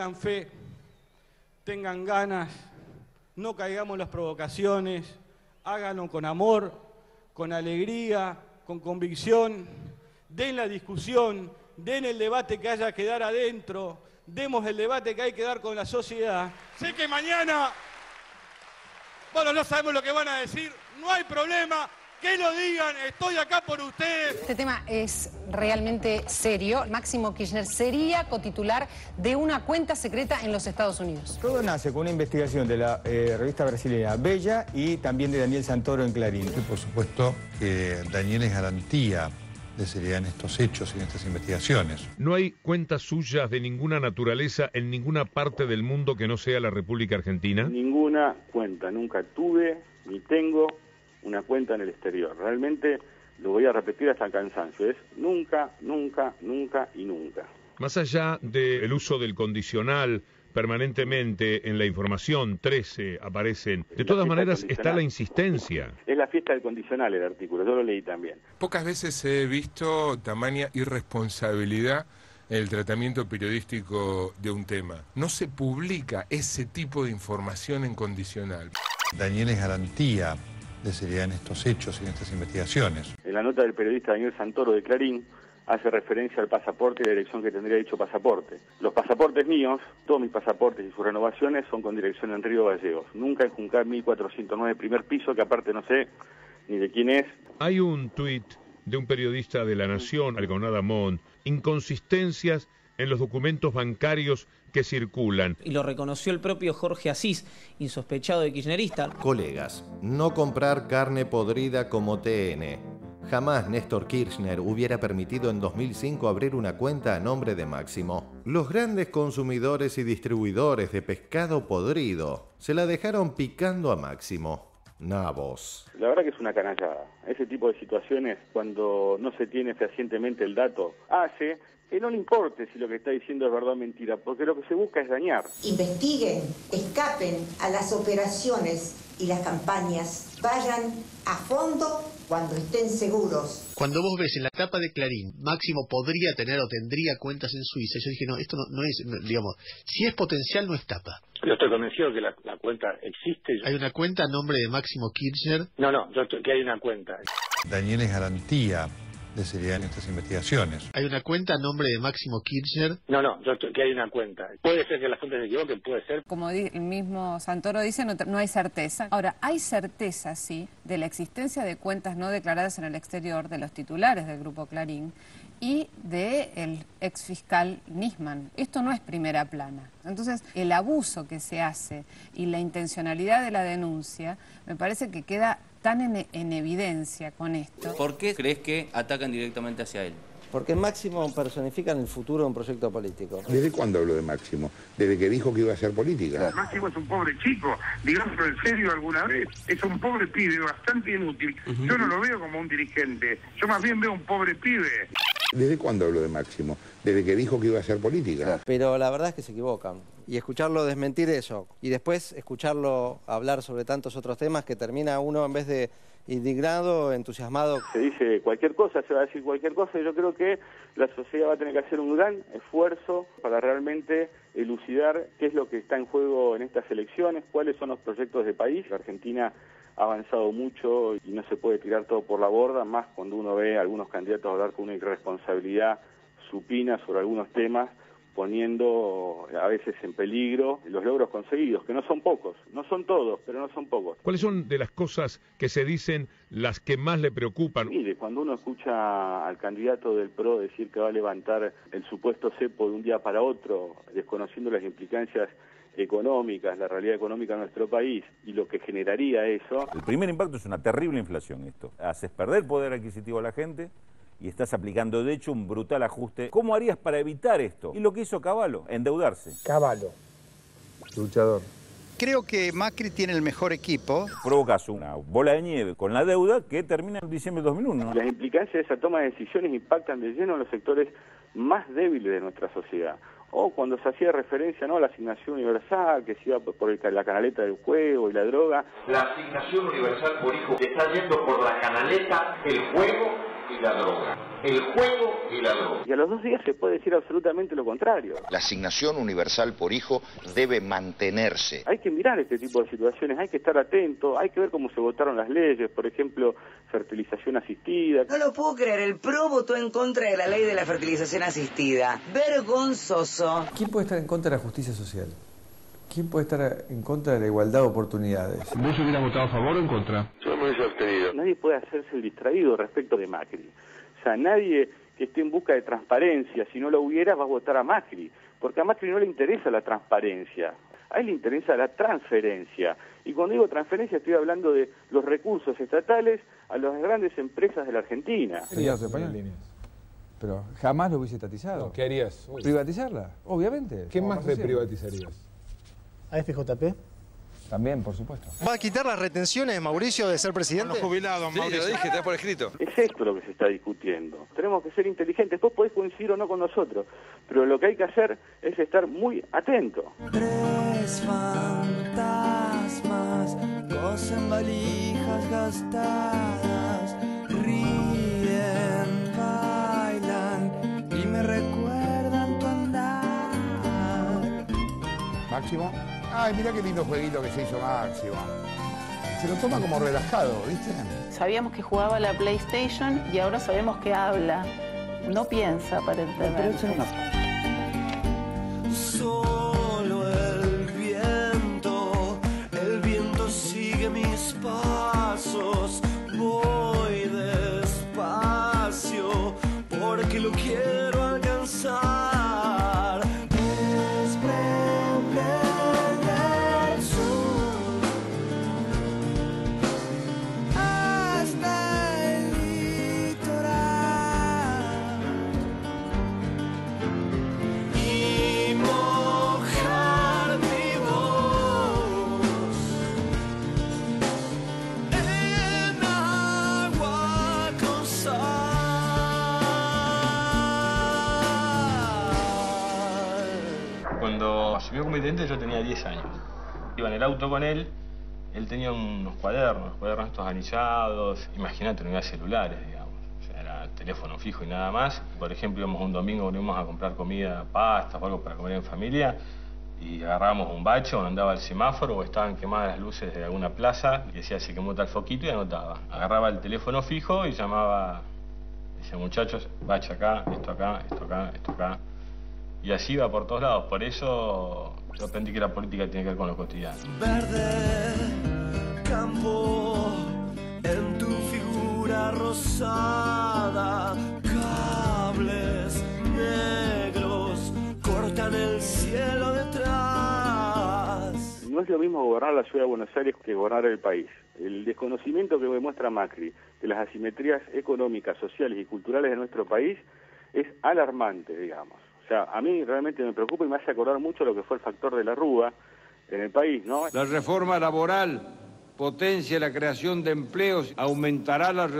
tengan fe, tengan ganas, no caigamos en las provocaciones, háganlo con amor, con alegría, con convicción, den la discusión, den el debate que haya que dar adentro, demos el debate que hay que dar con la sociedad. Sé que mañana, bueno, no sabemos lo que van a decir, no hay problema, que lo digan, estoy acá por ustedes. Este tema es realmente serio. Máximo Kirchner sería cotitular de una cuenta secreta en los Estados Unidos. Todo nace con una investigación de la revista brasileña Bella y también de Daniel Santoro en Clarín. Y por supuesto que Daniel es garantía de seriedad en estos hechos y en estas investigaciones. No hay cuentas suyas de ninguna naturaleza en ninguna parte del mundo que no sea la República Argentina. Ninguna cuenta, nunca tuve ni tengo una cuenta en el exterior. Realmente lo voy a repetir hasta el cansancio, es nunca, nunca, nunca y nunca. Más allá del uso del condicional permanentemente en la información, 13 aparecen. De todas maneras está la insistencia. Es la fiesta del condicional el artículo, yo lo leí también. Pocas veces he visto tamaña irresponsabilidad en el tratamiento periodístico de un tema. No se publica ese tipo de información en condicional. Daniel es garantía de seriedad en estos hechos y en estas investigaciones. En la nota del periodista Daniel Santoro de Clarín hace referencia al pasaporte y la dirección que tendría dicho pasaporte. Los pasaportes míos, todos mis pasaportes y sus renovaciones son con dirección en Río Gallegos. Nunca en Juncal 1409, primer piso, que aparte no sé ni de quién es. Hay un tuit de un periodista de La Nación, Algonada Mon, inconsistencias en los documentos bancarios que circulan. Y lo reconoció el propio Jorge Asís, insospechado de kirchnerista. Colegas, no comprar carne podrida como TN. Jamás Néstor Kirchner hubiera permitido en 2005 abrir una cuenta a nombre de Máximo. Los grandes consumidores y distribuidores de pescado podrido se la dejaron picando a Máximo. Nabos. La verdad que es una canallada. Ese tipo de situaciones, cuando no se tiene fehacientemente el dato, hace que no le importe si lo que está diciendo es verdad o mentira, porque lo que se busca es dañar. Investiguen, escapen a las operaciones y las campañas, vayan a fondo cuando estén seguros. Cuando vos ves en la tapa de Clarín, Máximo podría tener o tendría cuentas en Suiza, yo dije, no, esto no es, digamos, si es potencial no es tapa. Yo estoy convencido que la cuenta existe. ¿Hay una cuenta a nombre de Máximo Kirchner? No, que hay una cuenta. Daniel es garantía de seriedad en estas investigaciones. ¿Hay una cuenta a nombre de Máximo Kirchner? No, que hay una cuenta. Puede ser que las fuentes se equivoquen, puede ser. Como el mismo Santoro dice, no hay certeza. Ahora, hay certeza, sí, de la existencia de cuentas no declaradas en el exterior de los titulares del Grupo Clarín y del exfiscal Nisman. Esto no es primera plana. Entonces, el abuso que se hace y la intencionalidad de la denuncia me parece que queda tan en evidencia con esto. ¿Por qué crees que atacan directamente hacia él? Porque Máximo personifica en el futuro un proyecto político. ¿Desde cuándo habló de Máximo? ¿Desde que dijo que iba a hacer política? Máximo es un pobre chico, digámoslo en serio alguna vez. Es un pobre pibe, bastante inútil. Yo no lo veo como un dirigente, yo más bien veo un pobre pibe. ¿Desde cuándo habló de Máximo? ¿Desde que dijo que iba a hacer política? Pero la verdad es que se equivocan. Y escucharlo desmentir eso, y después escucharlo hablar sobre tantos otros temas que termina uno en vez de indignado, entusiasmado. Se dice cualquier cosa, se va a decir cualquier cosa, y yo creo que la sociedad va a tener que hacer un gran esfuerzo para realmente elucidar qué es lo que está en juego en estas elecciones, cuáles son los proyectos de país. La Argentina ha avanzado mucho y no se puede tirar todo por la borda, más cuando uno ve a algunos candidatos hablar con una irresponsabilidad supina sobre algunos temas, poniendo a veces en peligro los logros conseguidos, que no son pocos, no son todos, pero no son pocos. ¿Cuáles son de las cosas que se dicen las que más le preocupan? Mire, cuando uno escucha al candidato del PRO decir que va a levantar el supuesto cepo de un día para otro, desconociendo las implicancias económicas, la realidad económica de nuestro país y lo que generaría eso. El primer impacto es una terrible inflación esto. Haces perder poder adquisitivo a la gente y estás aplicando de hecho un brutal ajuste. ¿Cómo harías para evitar esto? Y lo que hizo Cavallo, endeudarse. Cavallo, luchador. Creo que Macri tiene el mejor equipo. Provocas una bola de nieve con la deuda que termina en diciembre de 2001. ¿No? Las implicancias de esa toma de decisiones impactan de lleno en los sectores más débiles de nuestra sociedad. O cuando se hacía referencia, ¿no?, a la asignación universal, que se iba por la canaleta del juego y la droga. La asignación universal por hijo que está yendo por la canaleta, el juego y la droga. El juego y la droga. Y a los 2 días se puede decir absolutamente lo contrario. La asignación universal por hijo debe mantenerse. Hay que mirar este tipo de situaciones, hay que estar atento, hay que ver cómo se votaron las leyes, por ejemplo, fertilización asistida. No lo puedo creer, el PRO votó en contra de la ley de la fertilización asistida. Vergonzoso. ¿Quién puede estar en contra de la justicia social? ¿Quién puede estar en contra de la igualdad de oportunidades? ¿Vos hubieras votado a favor o en contra? Yo me hubiese abstenido. Nadie puede hacerse el distraído respecto de Macri. O sea, nadie que esté en busca de transparencia, si no lo hubiera, va a votar a Macri. Porque a Macri no le interesa la transparencia, a él le interesa la transferencia. Y cuando digo transferencia estoy hablando de los recursos estatales a las grandes empresas de la Argentina. Pero jamás lo hubiese estatizado. No, ¿qué harías? ¿Privatizarla? Obviamente. ¿Qué más reprivatizarías? ¿A FJP? También, por supuesto. ¿Va a quitar las retenciones, Mauricio, de ser presidente? Los jubilados, Mauricio. Sí, lo dije, está por escrito. Es esto lo que se está discutiendo. Tenemos que ser inteligentes. Después podés coincidir o no con nosotros, pero lo que hay que hacer es estar muy atento. 3 fantasmas cosen valijas gastadas, ríen, bailan y me recuerdan tu andar. Máximo. Ay, mirá qué lindo jueguito que se hizo Máximo. Se lo toma como relajado, ¿viste? Sabíamos que jugaba a la PlayStation y ahora sabemos que habla. No piensa aparentemente. Solo el viento sigue mis pasos. Voy despacio porque lo quiero alcanzar. Cuando asumió como intendente yo tenía 10 años. Iba en el auto con él, él tenía unos cuadernos estos anillados. Imagínate, no había celulares, digamos. O sea, era teléfono fijo y nada más. Por ejemplo, íbamos un domingo, íbamos a comprar comida, pasta o algo para comer en familia, y agarrábamos un bache donde andaba el semáforo o estaban quemadas las luces de alguna plaza, y decía se quemó tal foquito y anotaba. Agarraba el teléfono fijo y llamaba, decía muchachos, bache acá, esto acá, esto acá, esto acá. Y así iba por todos lados. Por eso yo aprendí que la política tiene que ver con lo cotidiano. Verde, campo, en tu figura rosada, cables negros cortan el cielo detrás. No es lo mismo gobernar la ciudad de Buenos Aires que gobernar el país. El desconocimiento que demuestra Macri de las asimetrías económicas, sociales y culturales de nuestro país es alarmante, digamos. O sea, a mí realmente me preocupa y me hace acordar mucho lo que fue el factor de la Rúa en el país, ¿no? La reforma laboral potencia la creación de empleos, aumentará la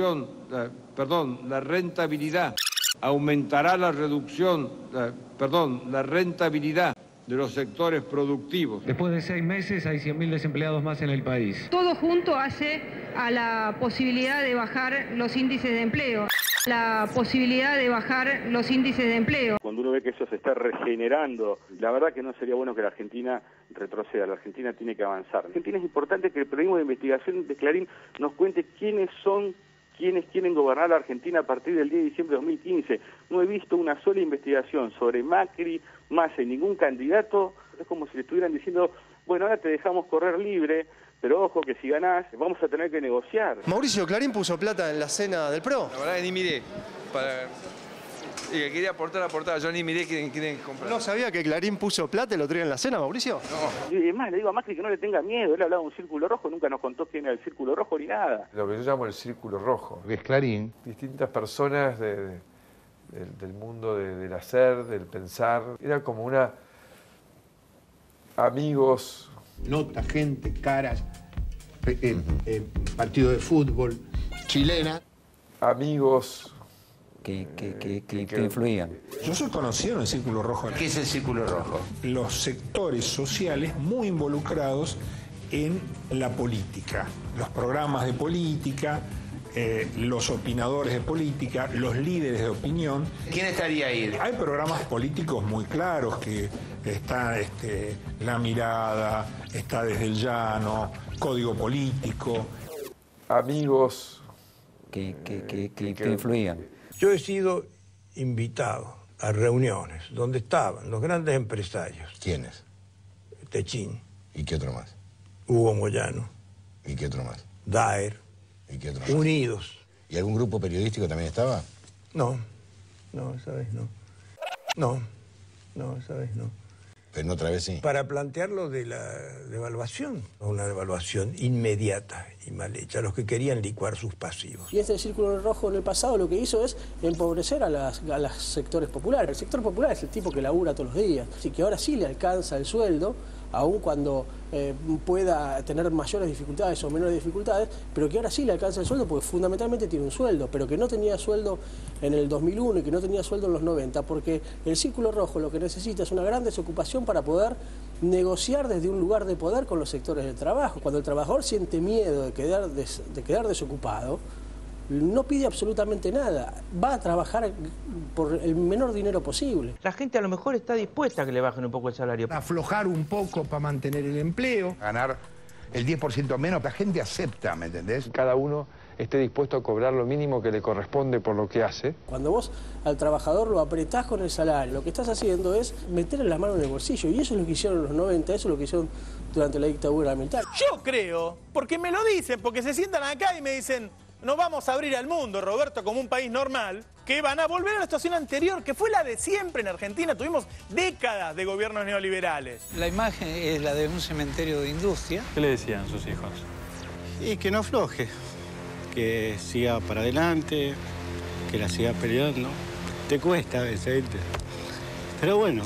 rentabilidad, la rentabilidad de los sectores productivos. Después de 6 meses hay 100.000 desempleados más en el país. Todo junto hace a la posibilidad de bajar los índices de empleo. Cuando uno ve que eso se está regenerando, la verdad que no sería bueno que la Argentina retroceda. La Argentina tiene que avanzar. La Argentina es importante que el periodismo de investigación de Clarín nos cuente quiénes son quienes quieren gobernar la Argentina a partir del 10 de diciembre de 2015. No he visto una sola investigación sobre Macri, Massa y ningún candidato. Es como si le estuvieran diciendo, bueno, ahora te dejamos correr libre, pero ojo que si ganás vamos a tener que negociar. Mauricio, ¿Clarín puso plata en la cena del PRO? La verdad que ni miré. Y que quería aportar, yo ni miré quieren comprar. ¿No sabía que Clarín puso plata y lo traía en la cena, Mauricio? No. Y además le digo a Macri que no le tenga miedo, él hablaba de un círculo rojo, nunca nos contó quién era el círculo rojo ni nada. Lo que yo llamo el círculo rojo. Que es Clarín. Distintas personas del mundo del hacer, del pensar. Era como amigos. Nota, gente, caras, partido de fútbol, chilena. Amigos que influían. Yo soy conocido en el Círculo Rojo. ¿Qué es el Círculo Rojo? Los sectores sociales muy involucrados en la política, los programas de política, los opinadores de política, los líderes de opinión. ¿Quién estaría ahí? Hay programas políticos muy claros que está La Mirada, está Desde el Llano, Código Político. Amigos que influían. Yo he sido invitado a reuniones donde estaban los grandes empresarios. ¿Quiénes? Techín. ¿Y qué otro más? Hugo Moyano. ¿Y qué otro más? Daer. ¿Y qué otro más? Unidos. ¿Y algún grupo periodístico también estaba? No, esa vez no. No, esa vez no. Pero otra vez sí. Para plantearlo de la devaluación, una devaluación inmediata y mal hecha, los que querían licuar sus pasivos. Y este círculo rojo en el pasado lo que hizo es empobrecer a los sectores populares. El sector popular es el tipo que labura todos los días, así que ahora sí le alcanza el sueldo, aun cuando pueda tener mayores dificultades o menores dificultades, pero que ahora sí le alcanza el sueldo porque fundamentalmente tiene un sueldo, pero que no tenía sueldo en el 2001 y que no tenía sueldo en los 90, porque el círculo rojo lo que necesita es una gran desocupación para poder negociar desde un lugar de poder con los sectores del trabajo. Cuando el trabajador siente miedo de quedar desocupado, no pide absolutamente nada, va a trabajar por el menor dinero posible. La gente a lo mejor está dispuesta a que le bajen un poco el salario. Aflojar un poco para mantener el empleo. Ganar el 10% menos, la gente acepta, ¿me entendés? Cada uno esté dispuesto a cobrar lo mínimo que le corresponde por lo que hace. Cuando vos al trabajador lo apretás con el salario, lo que estás haciendo es meterle la mano en el bolsillo, y eso es lo que hicieron en los 90, eso es lo que hicieron durante la dictadura militar. Yo creo, porque me lo dicen, porque se sientan acá y me dicen: nos vamos a abrir al mundo, Roberto, como un país normal, que van a volver a la situación anterior, que fue la de siempre en Argentina. Tuvimos décadas de gobiernos neoliberales. La imagen es la de un cementerio de industria. ¿Qué le decían sus hijos? Y que no afloje, que siga para adelante, que la siga peleando. Te cuesta a veces, pero bueno,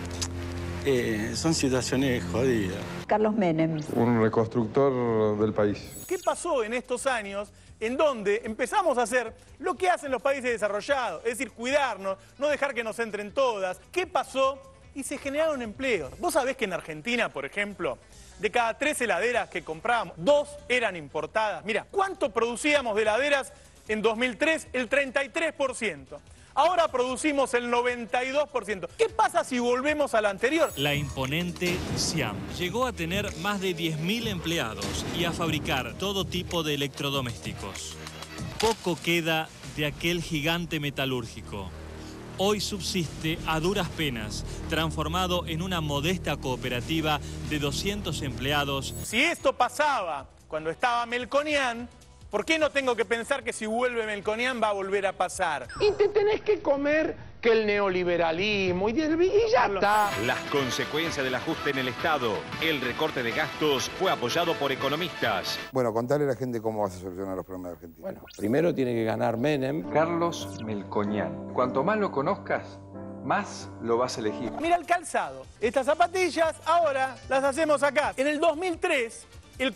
son situaciones jodidas. Carlos Menem. Un reconstructor del país. ¿Qué pasó en estos años en donde empezamos a hacer lo que hacen los países desarrollados? Es decir, cuidarnos, no dejar que nos entren todas. ¿Qué pasó? Y se generaron empleos. Vos sabés que en Argentina, por ejemplo, de cada 3 heladeras que comprábamos, 2 eran importadas. Mira, ¿cuánto producíamos de heladeras en 2003? El 33%. Ahora producimos el 92%. ¿Qué pasa si volvemos a la anterior? La imponente Siam llegó a tener más de 10.000 empleados y a fabricar todo tipo de electrodomésticos. Poco queda de aquel gigante metalúrgico. Hoy subsiste a duras penas, transformado en una modesta cooperativa de 200 empleados. Si esto pasaba cuando estaba Melconian, ¿por qué no tengo que pensar que si vuelve Melconian va a volver a pasar? Y te tenés que comer que el neoliberalismo y ya está. Las consecuencias del ajuste en el Estado. El recorte de gastos fue apoyado por economistas. Bueno, contale a la gente cómo vas a solucionar los problemas de Argentina. Bueno, primero tiene que ganar Menem. Carlos Melconian. Cuanto más lo conozcas, más lo vas a elegir. Mira el calzado. Estas zapatillas ahora las hacemos acá. En el 2003... el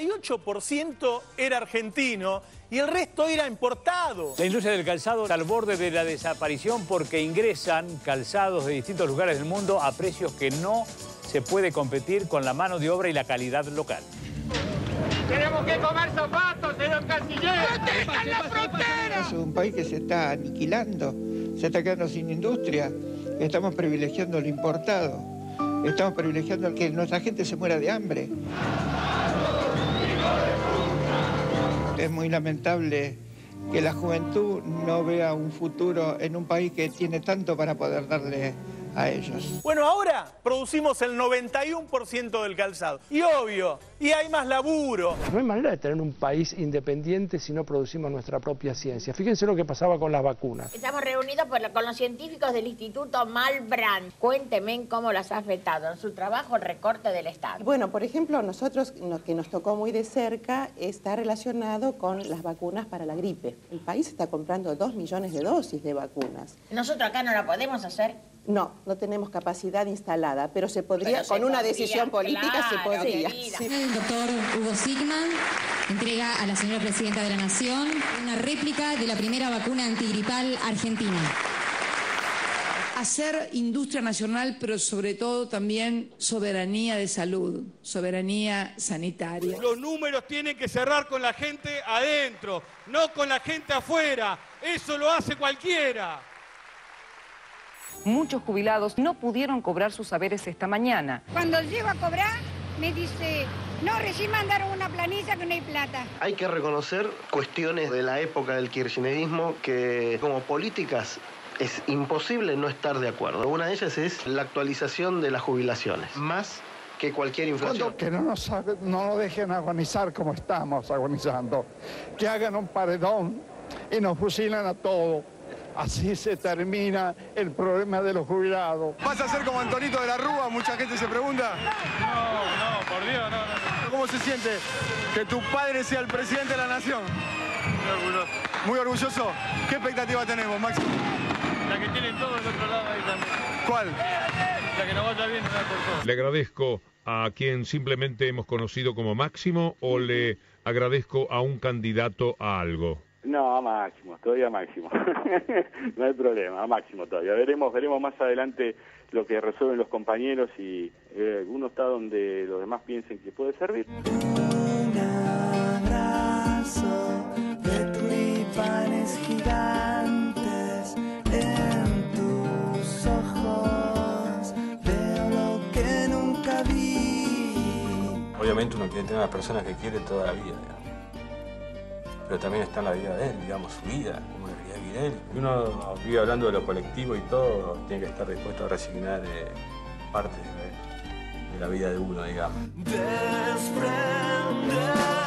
48% era argentino y el resto era importado. La industria del calzado está al borde de la desaparición porque ingresan calzados de distintos lugares del mundo a precios que no se puede competir con la mano de obra y la calidad local. ¡Tenemos que comer zapatos, señor canciller! ¡Protejan la frontera! Es un país que se está aniquilando, se está quedando sin industria. Estamos privilegiando lo importado. Estamos privilegiando que nuestra gente se muera de hambre. Es muy lamentable que la juventud no vea un futuro en un país que tiene tanto para poder darle a ellos. Bueno, ahora producimos el 91% del calzado. Y obvio, y hay más laburo. No hay manera de tener un país independiente si no producimos nuestra propia ciencia. Fíjense lo que pasaba con las vacunas. Estamos reunidos con los científicos del Instituto Malbrand. Cuénteme cómo las ha afectado en su trabajo el recorte del Estado. Bueno, por ejemplo, nosotros lo que nos tocó muy de cerca está relacionado con las vacunas para la gripe. El país está comprando 2 millones de dosis de vacunas. ¿Nosotros acá no la podemos hacer? No, no tenemos capacidad instalada, pero se podría, con una decisión política, claro, se podría. Sí. El doctor Hugo Sigman entrega a la señora Presidenta de la Nación una réplica de la primera vacuna antigripal argentina. hacer industria nacional, pero sobre todo también soberanía de salud, soberanía sanitaria. Los números tienen que cerrar con la gente adentro, no con la gente afuera. Eso lo hace cualquiera. Muchos jubilados no pudieron cobrar sus saberes esta mañana. Cuando llego a cobrar, me dice, no, recién mandaron una planilla que no hay plata. Hay que reconocer cuestiones de la época del kirchnerismo que, como políticas, es imposible no estar de acuerdo. Una de ellas es la actualización de las jubilaciones, más que cualquier inflación. Que no nos dejen agonizar como estamos agonizando, que hagan un paredón y nos fusilan a todos. Así se termina el problema de los jubilados. ¿Vas a ser como Antonito de la Rúa? Mucha gente se pregunta. No, por Dios, no. ¿Cómo se siente que tu padre sea el presidente de la nación? Muy orgulloso. Muy orgulloso. ¿Qué expectativa tenemos, Máximo? La que tienen todos del otro lado ahí también. ¿Cuál? La que nos vaya bien, no por todo. Le agradezco a quien simplemente hemos conocido como Máximo o le agradezco a un candidato a algo. No, a Máximo, todavía a Máximo. No hay problema, a Máximo todavía. Veremos más adelante lo que resuelven los compañeros y uno está donde los demás piensen que puede servir. Un abrazo de tulipanes gigantes en tus ojos, veo lo que nunca vi. Obviamente uno quiere tener a las personas que quiere toda la vida, digamos. Pero también está en la vida de él, digamos, su vida, como debería vivir él. Uno vive hablando de lo colectivo y todo, tiene que estar dispuesto a resignar parte de la vida de uno, digamos. Desprender